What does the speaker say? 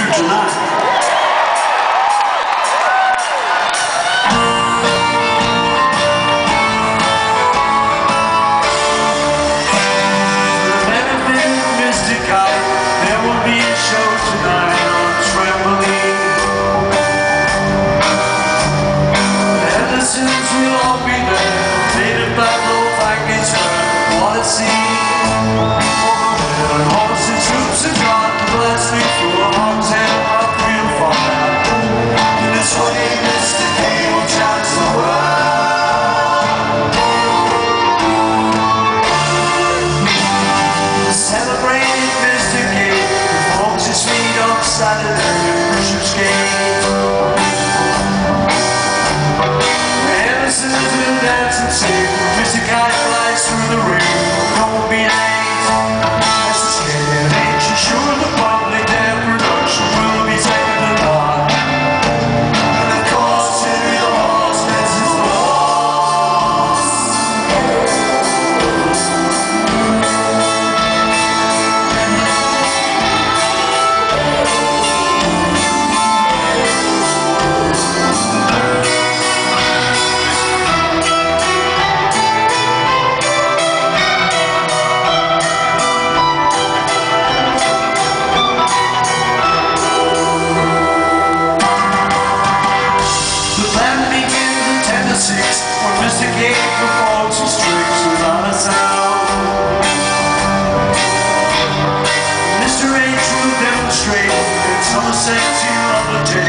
here tonight. Kite, there will be a show tonight on trampoline. Edisons will all be there, played by low-fi guitar. What a scene! Over there, horses, troops, and God, blasting through a hotel, up real far out. In this way, Mr. K will challenge the world. Celebrating Mr. K, performs his feet on Saturday, Bishop's Gate. Emerson's will dance and sing, Mr. Kite flies through the ring, don't be late. As the scared ain't you sure the public their production will be taken apart. And of course, Henry the Horse has his loss. When Mr. K performs his tricks without a sound, Mr. H will demonstrate in Somerset to undertake.